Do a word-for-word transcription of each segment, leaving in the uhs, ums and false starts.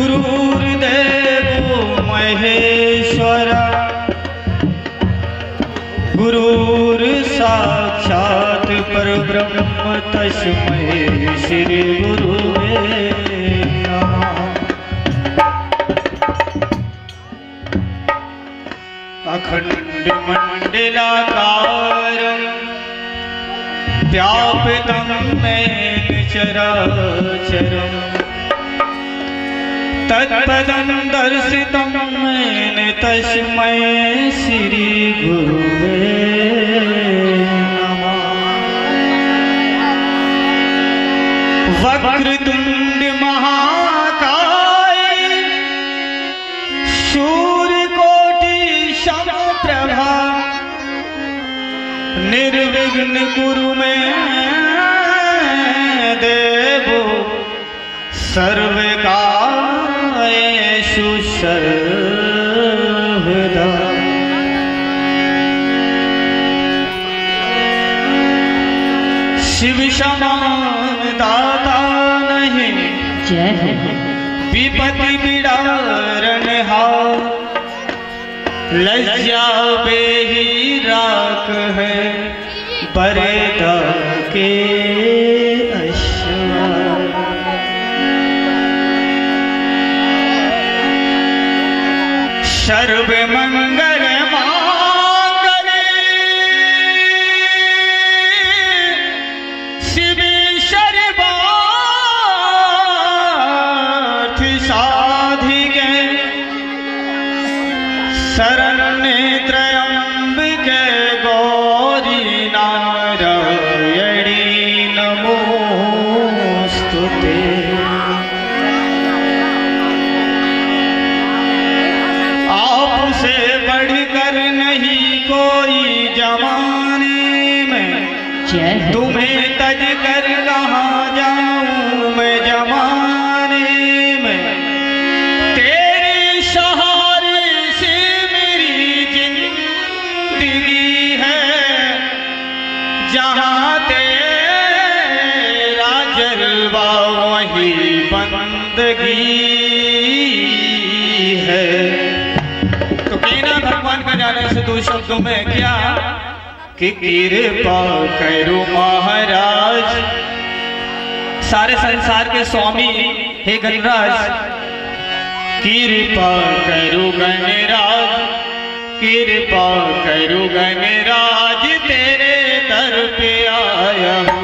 गुरुर्देवो महेश्वरा गुरुर् साक्षात् परब्रह्म तस्मै श्री गुरुवे नमः। अखंड मंडलाकारं व्याप्तं येन चराचरम् तत्पदं दर्शितं येन तस्मै श्री गुरुवे नमः। वक्रतुंड महाकाय सूर्यकोटि समप्रभा निर्विघ्न कुरु मे देवो सर्वकार्येषु सर्वदा। शिव समान दाता नहीं विपत्ति बिडारन हार लज्जा बेही राख है बरेदा के अश्वार। सर्व मंगल मांगल्ये शिव सर्वार्थ साधिके शरण्ये त्र्यंबके गौरी नारायणी नमोस्तुते। आपसे बढ़कर नहीं कोई जमाने में तुम्हें तज कर कहाँ जाऊं मैं जमाने में। तेरे सहारे से मेरी जिंदगी है जहाँ तेरा जलवा वही बंदगी है। तो कहना भगवान का जाने से दो शब्दों में क्या कि कृपा करो महाराज सारे संसार के स्वामी हे गणराज। कृपा करो गणराज कृपा करो गणराज तेरे दर पे आया हूँ।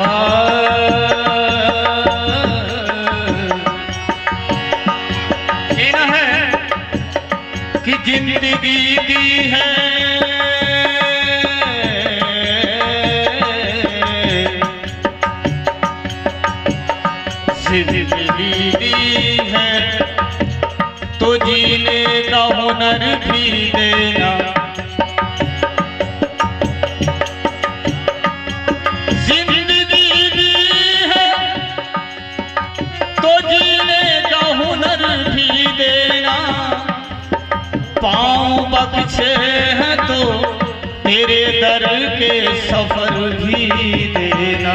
कहना है कि जिंदगी दी है जिंदगी दी है तो जीने का हुनर भी देना। जिंदगी दी है तो जीने का हुनर भी देना। पाँव बख्शे हैं तो तेरे दर के सफर भी देना।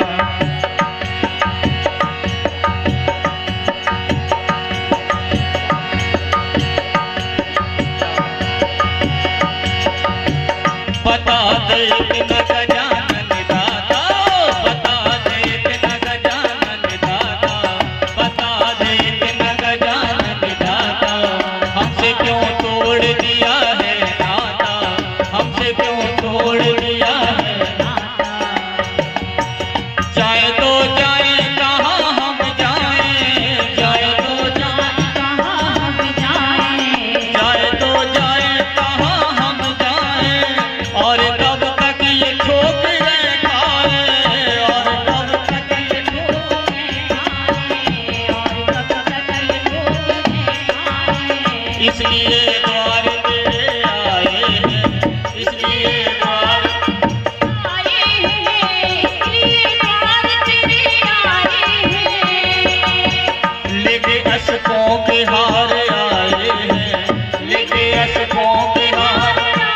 बता दे इतना गजानन दाता, बता दे इतना गजानन दाता, बता दे इतना गजानन दाता। हमसे क्यों तोड़ दिया है नाता, हमसे क्यों तोड़ दिया है नाता। जाए तो जाए कहाँ हम जाए, जाए तो जाए कहाँ हम जाए, जाए तो जाए कहाँ हम जाए। और कब तक ये ठोकरें खाए, और कब तक ये ठोकरें खाए, और कब तक ये ठोकरें खाए। इसलिए द्वार तेरे आए हैं, इसलिए द्वार आए हैं, इसलिए द्वार तेरे आए हैं। लेके अशकों के हार आए हैं, लेके अशकों के हार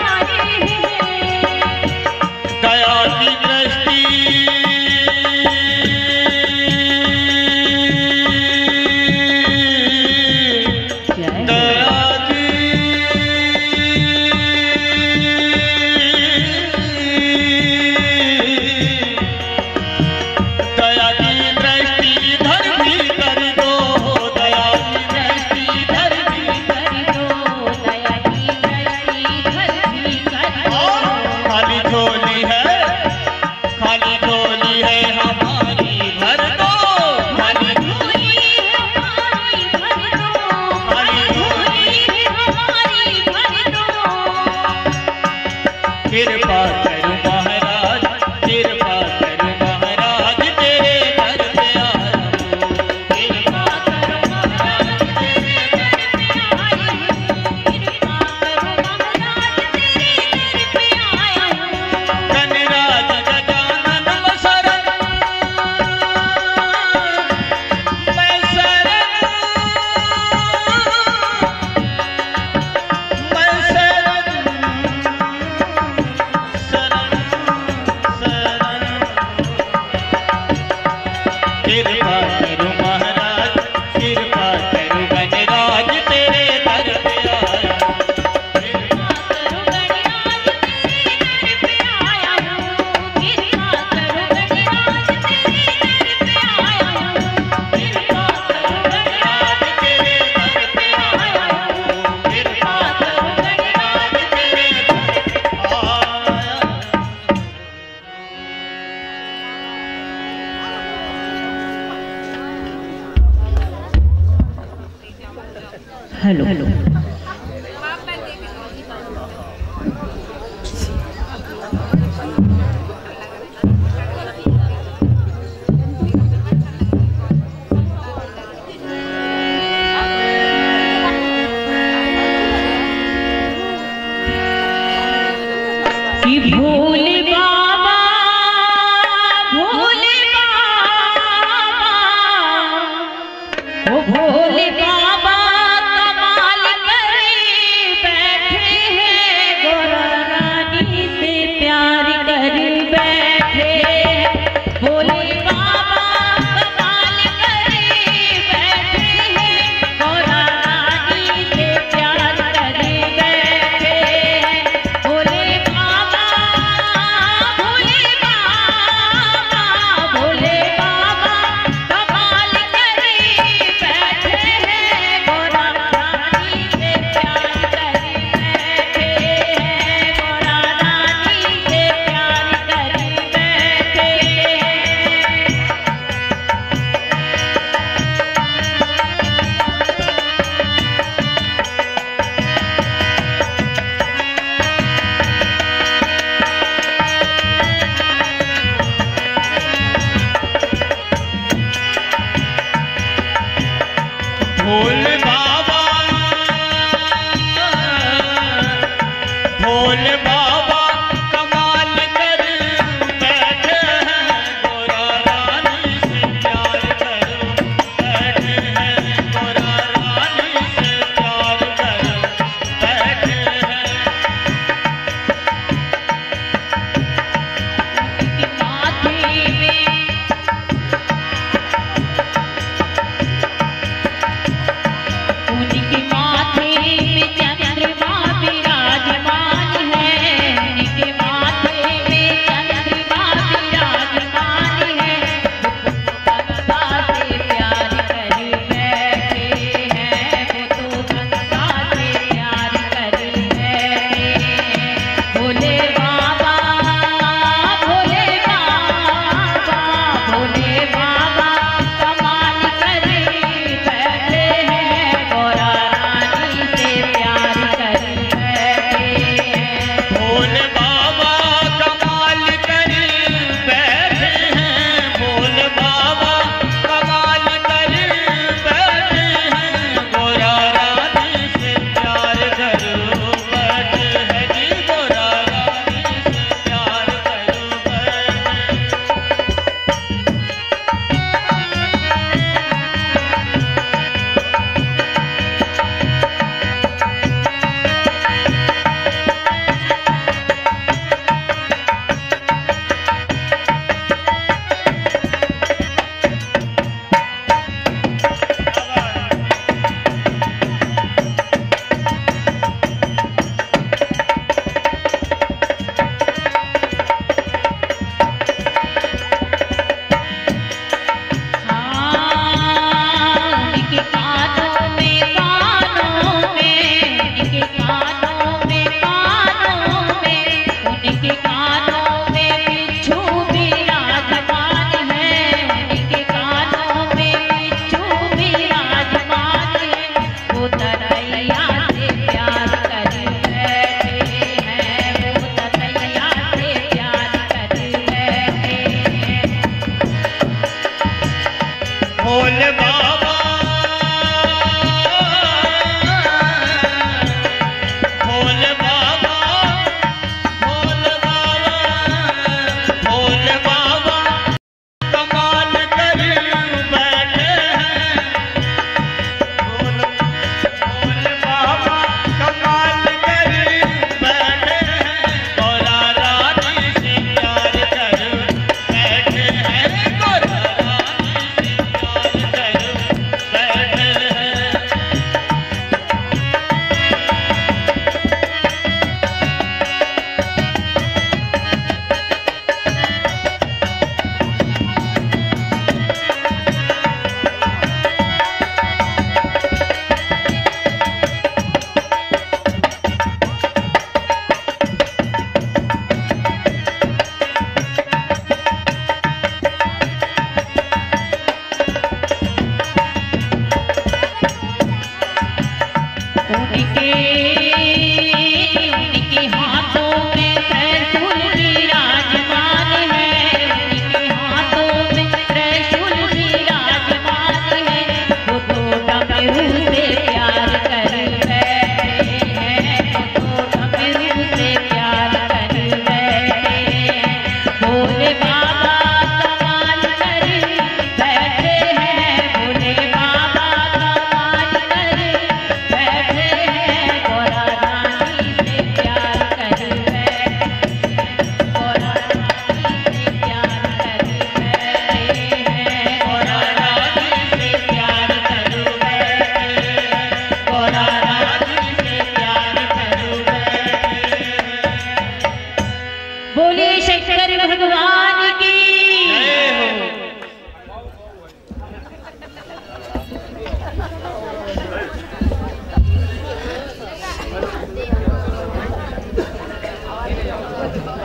दया की दृष्टि दया की दया की दृष्टि इधर भी कर दो, दया की दृष्टि इधर भी कर दो, दया की दृष्टि इधर भी कर दो। खाली झोली है, खाली झोली है हमारी भर दो, खाली झोली है हमारी भर दो, खाली झोली है हमारी भर दो। कृपा करो महाराज, कृपा करो महाराज तेरे दर पे आया हूँ। कृपा करो महाराज तेरे दर पे आया हूँ, कृपा करो महाराज तेरे दर पे आया हूँ। गणराज गजानन मैं शरण, मैं शरण, मैं शरण, शरण, शरण। कृपा करो महाराज, कृपा करो गणराज तेरे दर पे आया हूँ। कृपा करो गणराज तेरे दर पे आया हूँ, कृपा करो गणराज तेरे दर पे आया हूँ, कृपा करो गणराज तेरे दर पे आया हूँ, कृपा करो गणराज तेरे दर पे आया। हेलो हेलो कि भोले बाबा, भोले बाबा, ओ भोले बाबा कमाल कर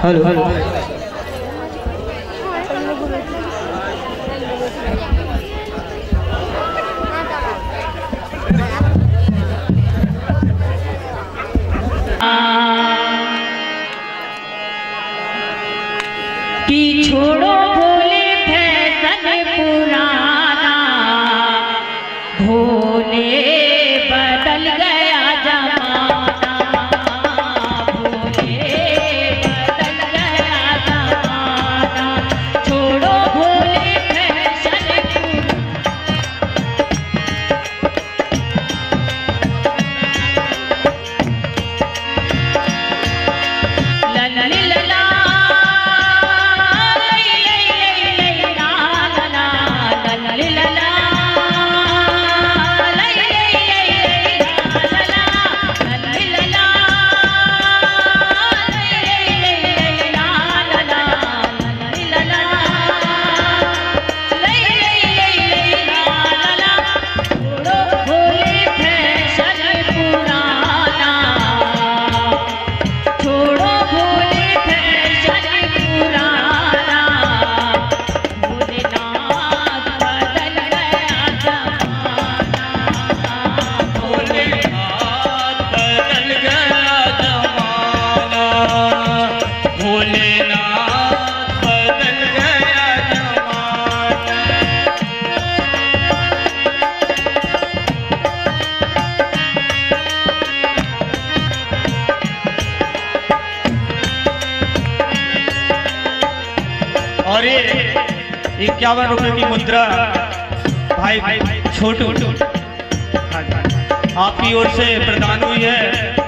हेलो हेलो कि छोड़ो भोले फैशन पुराना, भोले बदल गया जमाना, भोले बदल गया जमाना, छोड़ो भोले फैशन पुराना। लला लला और ये इक्यावन रुपए की मुद्रा भाई छोटू आपकी ओर से प्रदान हुई है,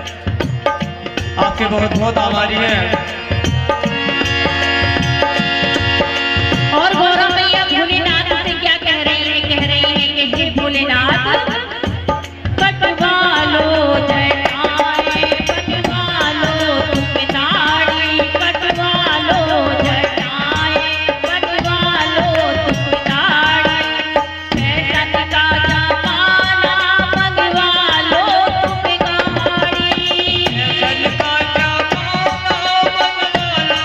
आपके बहुत बहुत आभारी हैं। और गौरव भैया भोलेनाथ से क्या कह रही है? कह रही है कि हे भोलेनाथ कटवा लो जटाएं, कटवा लो तुम दाढ़ी, कटवा लो जटाएं, कटवा लो तुम दाढ़ी, फैशन का जमाना मंगवा लो तुम गाड़ी, फैशन का जमाना मंगवा लो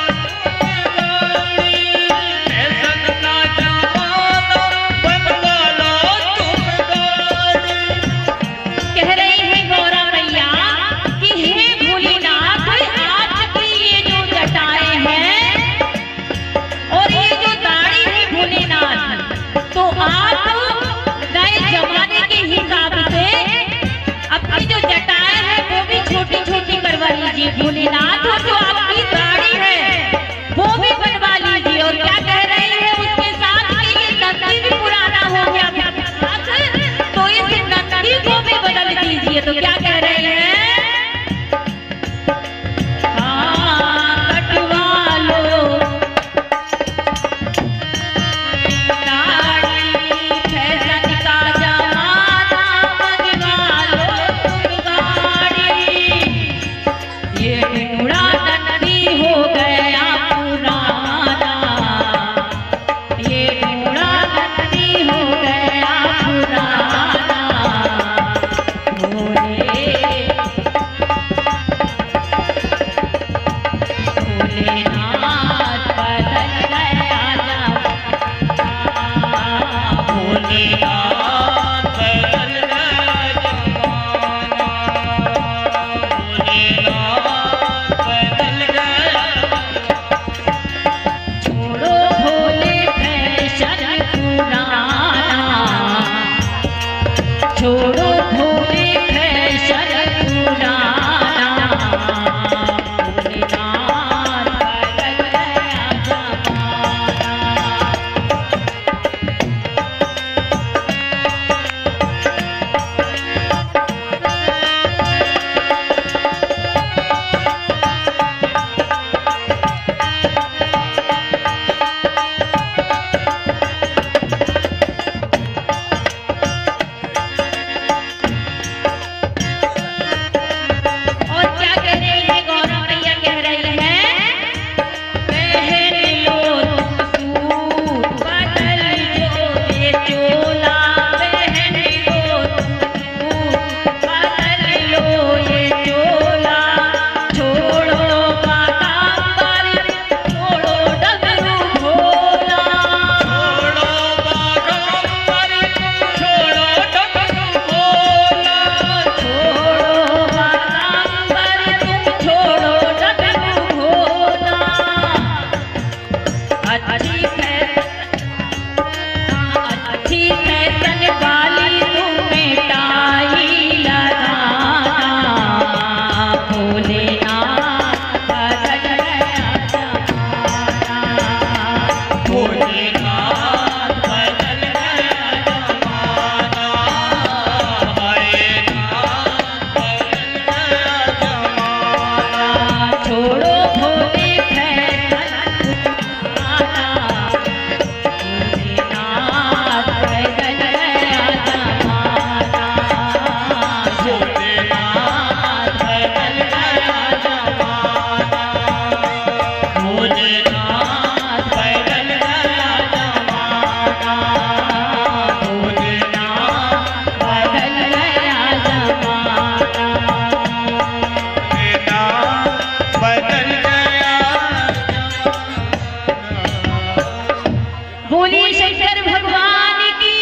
भोलेनाथ जो आपकी दाढ़ी है वो भी बनवा लीजिए। और क्या कह रही है उसके साथ कि ये नंदी भी पुराना हो गया तो इस नंदी को भी बदल दीजिए। तो क्या कह रही है? हाँ कटवा लो दाढ़ी, फैशन का जमाना मंगवा लो तुम गाड़ी, ये बूढ़ा नंदी हो गया पुराना। अच्छी फैशन वाली तुम्हें टाई लगाना, भोलेनाथ बदल गया जमाना, भोलेनाथ बदल गया जमाना, हाय नाथ बदल गया जमाना। छोड़ो भोले फैशन तुम्हारा, भोलेनाथ बदल गया जमाना, भोलेनाथ बदल गया जमाना, भोलेनाथ बदल गया जमाना, भोलेनाथ बदल गया जमाना। भोलेनाथ बदल गया बोलिए शंकर भगवान की।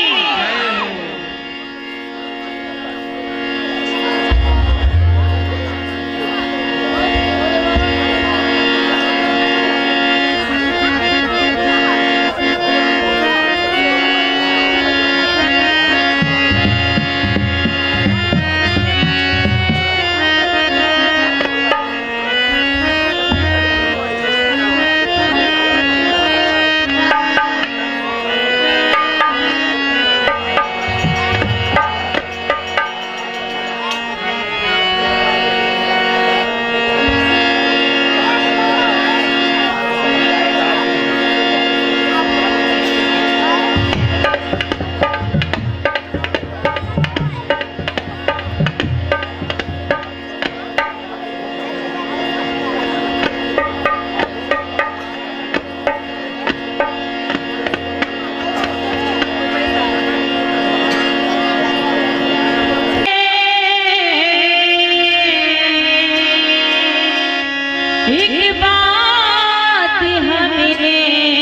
एक बात हमने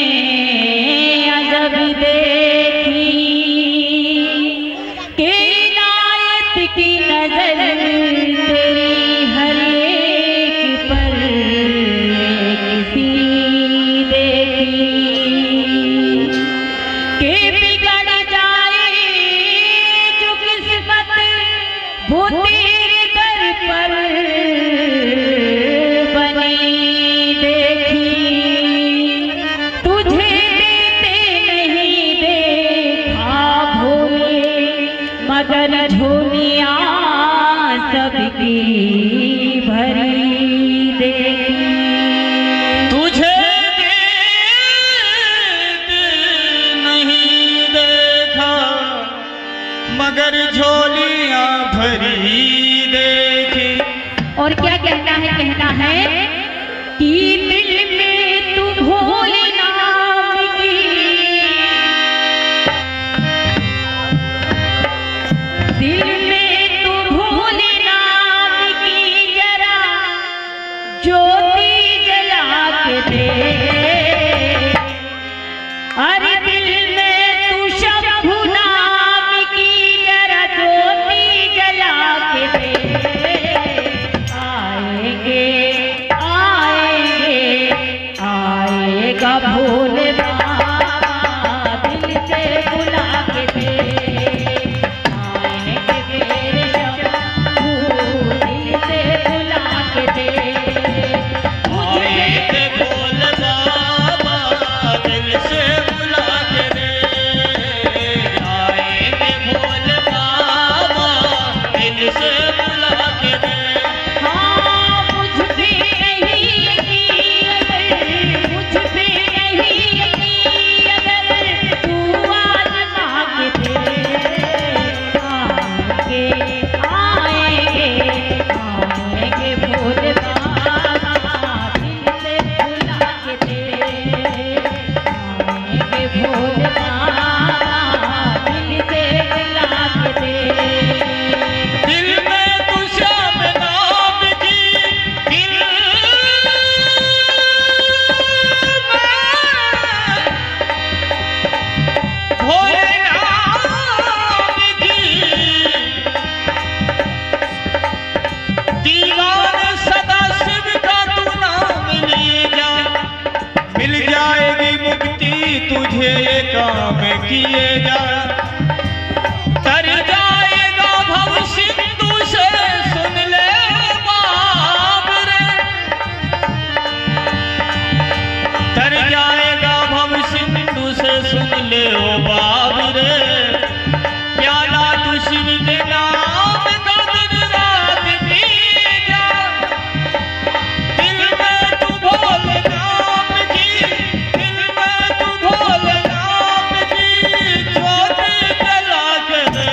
अजब देखी कि इनायत की नजर तेरी हर एक पर किसी देखी कि बिगड़ जाए जो किस्मत वो तेरे दर पर बनी देखी, तुझे देते नहीं देखा भोले, मगर झोलियां सबकी भरी देखी। तुझे देते नहीं देखा, मगर झोलियां भरी देखी। और क्या कहना है? कहना है कि दिल में तू भोले नाम की, दिल में तू भोले नाम की जरा ज्योति जला के दे, अरे दिल में तू शंभु नाम की जरा ज्योति जला के दे। आएंगे आएंगे आएगा भोले बाबा, दिल से बुला के दे, आएंगे मेरे शंभू, दिल से बुला के दे। आएंगे भोले बाबा, दिल से बुला के दे, आएंगे भोले बाबा, दिल से बुला के दे। हाँ मुझ पे नहीं यकीन अगर, मुझ पे नहीं यकीन अगर तू आजमा के दे। आएंगे आएंगे आएंगे भोले बाबा, दिल से बुला के दे, तुझे ये काम किएगा, तर जाएगा भव सिंधु से सुन ले बाबर, तर जाएगा भव सिंधु से सुन ले ओ बाबर, प्याला तू शिव के नाम का दिन रात पी जा, दिल में तू भोल नाम की, दिल में तू भोल नाम की ज्योति जला के दे,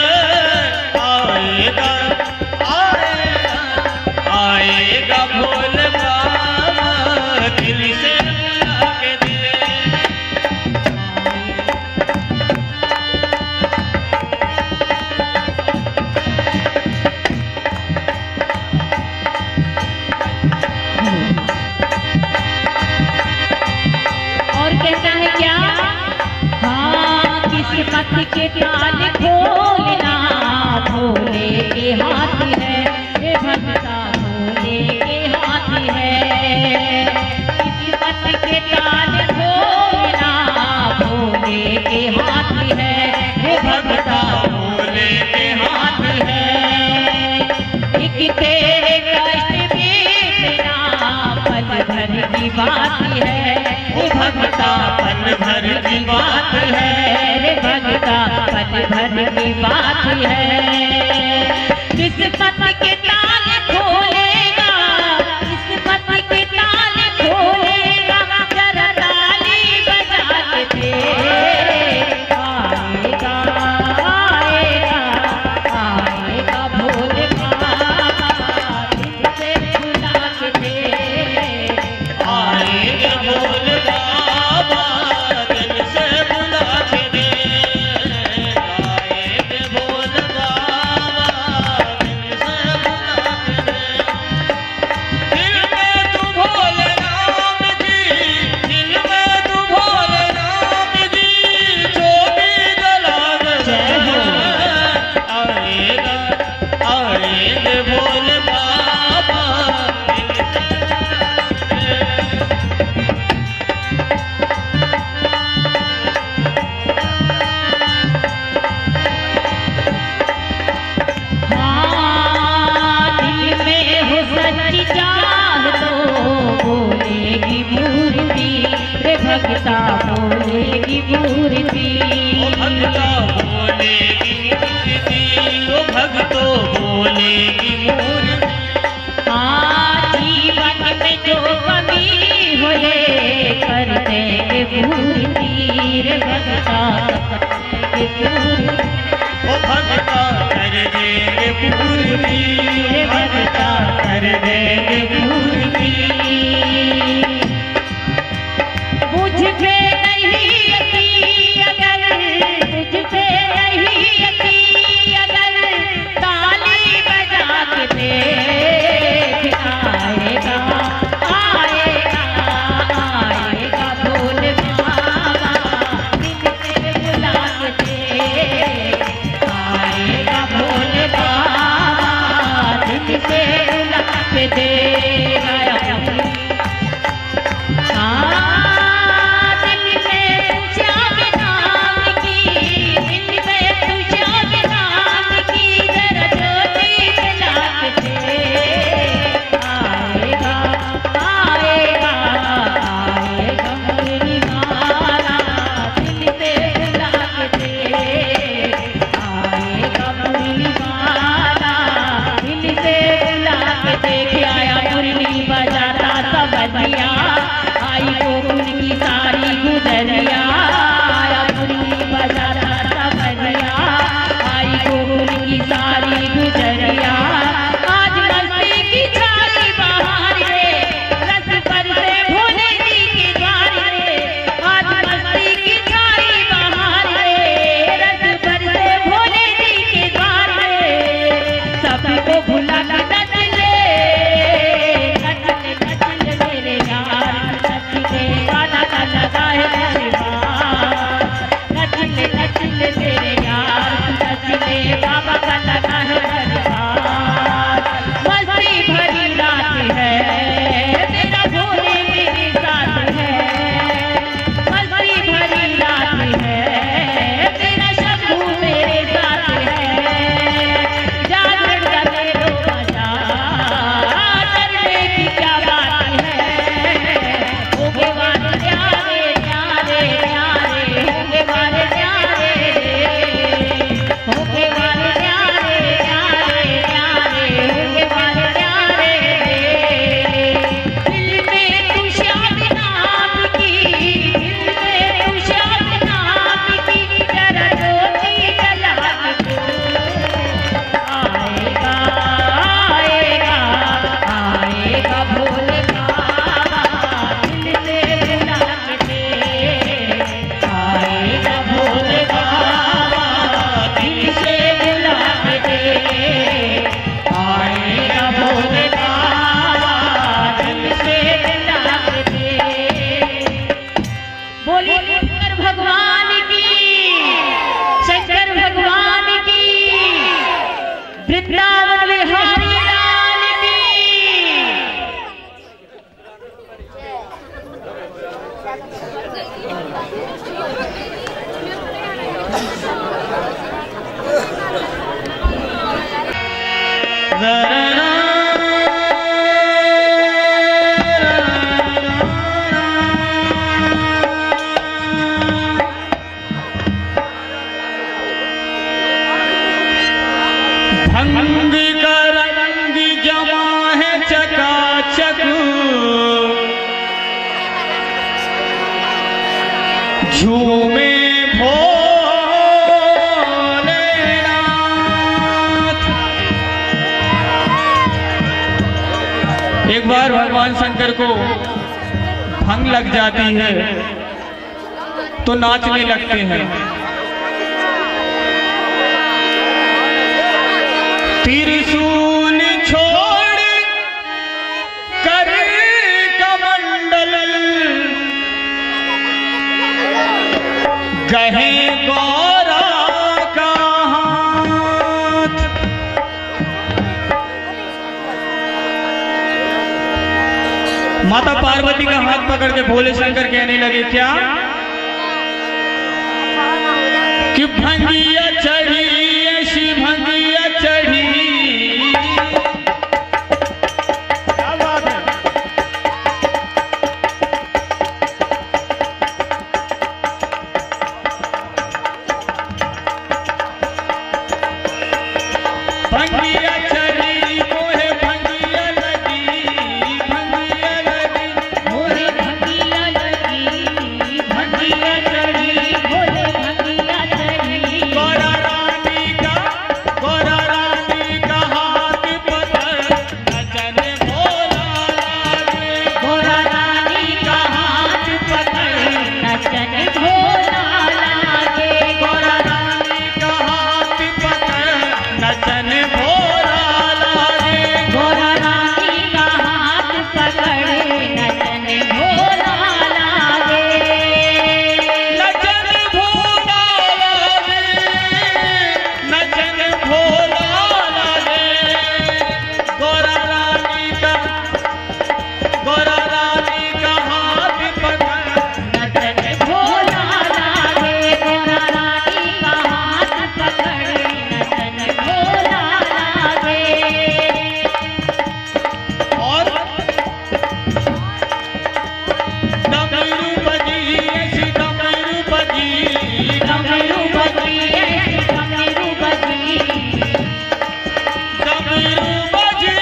आएगा आएगा आएगा भोल बाबा दिल से बुला के दे। किस्मत के ताल खोलना भोले के हाथ है, हे भक्ता भोले के हाथ है, किस्मत के ताल खोलना भोले के हाथ है, हे भक्ता भोले के हाथ है, एक तेरे कष्ट बीतना पल भर की बात है, हे भक्ता पल भर की बात है, भगता पल भर की बात है, किस्मत के ताल खोलेगा, किस्मत के ताल खोलेगा, जरा ताली बजा के दे, आएगा आएगा आएगा भोले बाबा दिल से बुला के दे, आएगा भोले बाबा दिल से बुला के दे, भगता बोलेगी मूर्ति, ओ भगता बोलेगी मूर्ति, ओ भगतो बोलेगी मूर्ति, हाँ जीवन में जो कमी होए कर देंगे पूर्ति, रे भगता के पूर्ति, ओ भगता कर देंगे पूर्ति, रे भगता कर देंगे पूर्ति, मुझ पे नहीं यकीन अगर, मुझ पे नहीं यकीन अगर, ताली बजा के देख, आएगा आएगा आएगा भोले बाबा दिल से बुला के देख, आएगा भोले बाबा दिल से बुला के देख, शंकर भगवान की, शंकर भगवान की, वृंदावन बिहारी लाल की। भंग का रंग जमा है चकाचक, झूमे भोलेनाथ। एक बार भगवान शंकर को भंग लग जाती है तो नाचने लगते हैं। त्रिशूल छोड़ कर कमंडल, गहे गौरा का हाथ। माता पार्वती का हाथ पकड़ के भोले शंकर कहने लगे क्या कि भंगिया चढ़ी, ऐसी भंगिया चढ़ी। भंगिया चढ़ी मोहे भंगिया लगी, भंगिया लगी मोहे भंगिया लगी, भंगिया चढ़ी मोहे भंगिया चढ़ी। गौरा रानी का, गौरा रानी का हाथ पकड़ नचन भोला लागे। गौरा रानी का हाथ पकड़ नचन भोला लागे। गौरा रानी का हाथ पकड़ नचन भोला लागे। गौरा रानी का हाथ पकड़ नचन भोला लागे। नचन भोला लागे, नचन भोला लागे। गौरा रानी का, गौरा रानी का हाथ पकड़ नचन भोला लागे। गौरा रानी का हाथ पकड़ नचन भोला लागे। और डमरू बजी, ऐसी डमरू बजी, डमरू बजी, ऐसी डमरू बजी। डमरू बजी।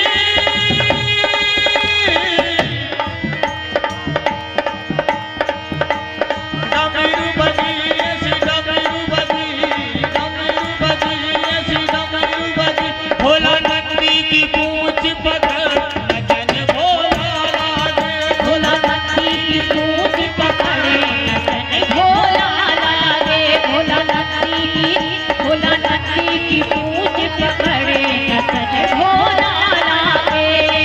डमरू बजी, ऐसी डमरू बजी, डमरू बजी, ऐसी डमरू बजी। भोला नंदी की पूंछ पकड़ नचन भोला लागे। भोला नंदी की पूंछ पकड़ नचन भोला लागे। भोला नंदी की, भोला नंदी की पूंछ पकड़ नचन भोला लागे।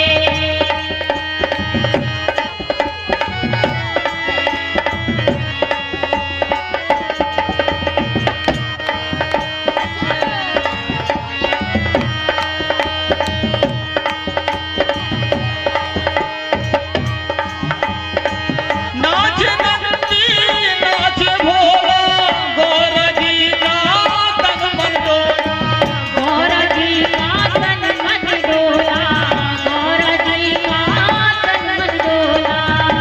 नाच नंदी नाच भोला, गौरा जी का तन मन डोला। गौरा जी का तन मन डोला, गौरा जी का तन मन डोला।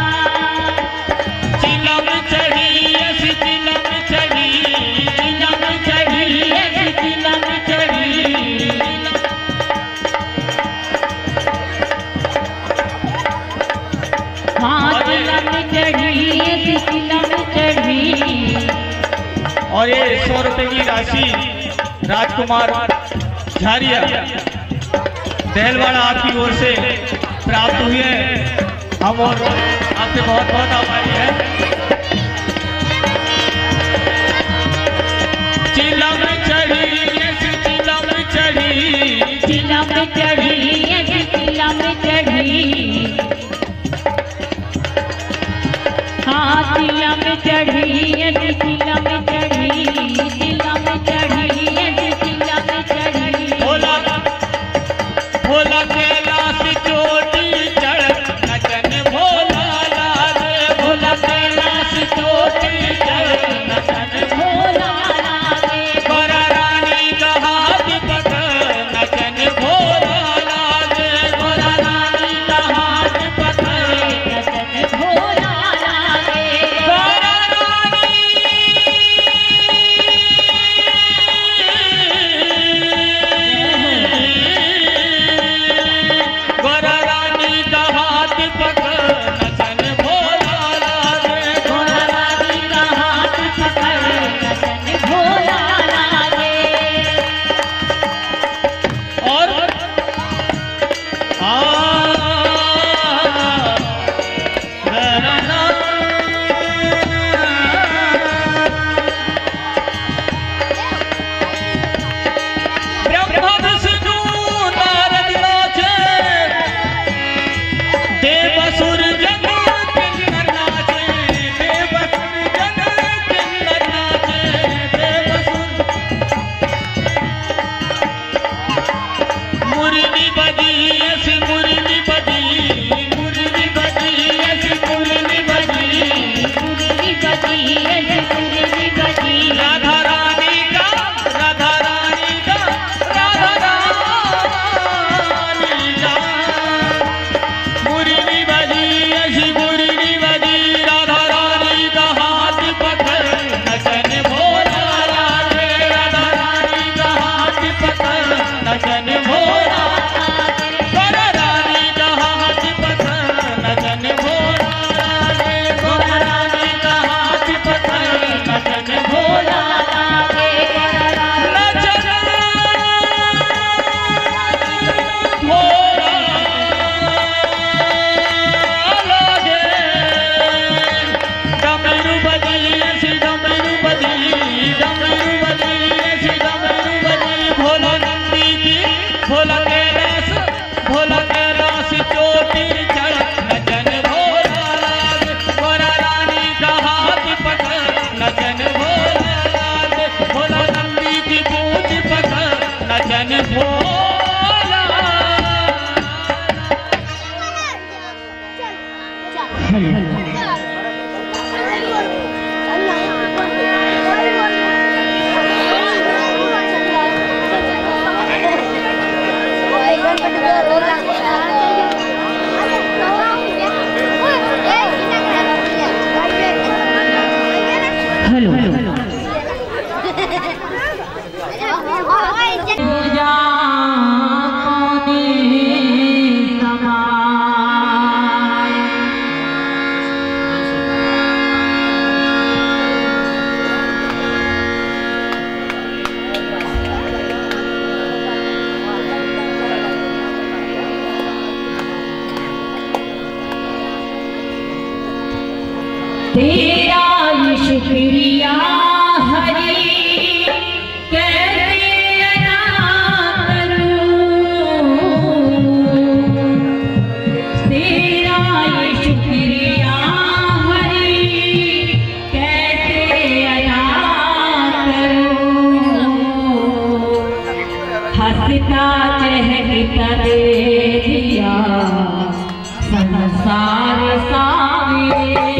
चिलम चढ़ी, ऐसी चिलम चढ़ी, चिलम चढ़ी, ऐसी चिलम चढ़ी। हाँ चिलम चढ़ी, ऐसी चिलम चढ़ी। और ये सौ रुपए की राशि राजकुमार झारिया दहलवाड़ा आपकी ओर से प्राप्त हुई है। हम और आपके बहुत बहुत आभारी हैं। चिलम चढ़ी, ऐसी चिलम चढ़ी। चिलम चढ़ी, ऐसी चिलम चढ़ी। हाँ चिलम चढ़ी, ऐसी मुरली बजी राधा रानी का राधा रानी का राधा रानी का मुरली बजी ऐसी मुरली बजी राधा रानी का हाथ पकड़ नचन भोला लागे राधा रानी का हाथ पकड़ नचन भोला गोरा रानी का हाथ पकड़ नचन भोला लागे गोरा रानी का हाथ पकड़ नचन भोला लागे नचन भोला लागे डमरू बजी ऐसी डमरू बजी डमरू बजी ऐसी डमरू बजी भोला नंदी की भोला कैलाश भोला कैलाश चोटी चढ़ नचन भोला लागे गोरा रानी का हाथ पकड़ नचन भोला लागे भोला नंदी की पूंछ पकड़ नचन भोला हेलो पूजा कोने समाए तेरा ये शुक्रिया हरि कैसे अदा करूं तेरा ये शुक्रिया हरि कैसे अदा करूं हंसता चहकता दे दिया संसार सामने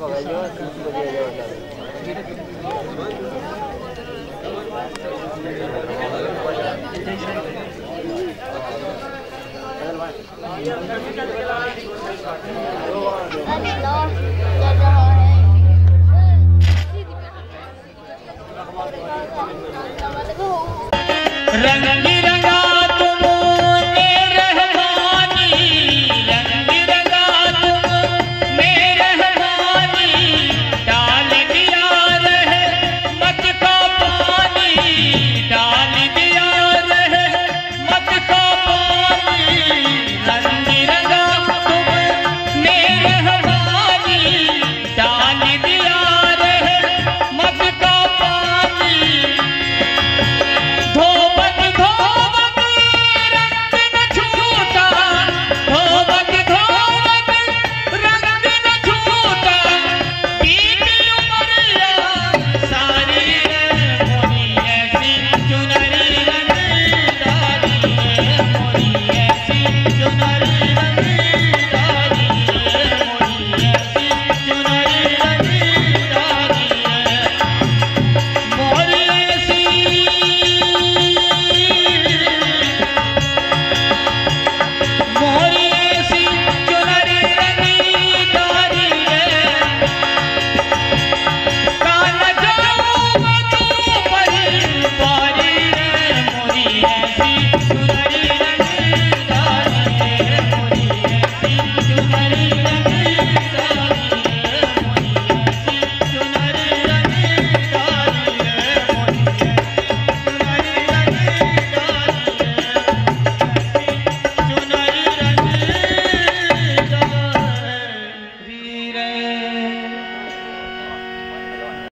रंग बिरंगा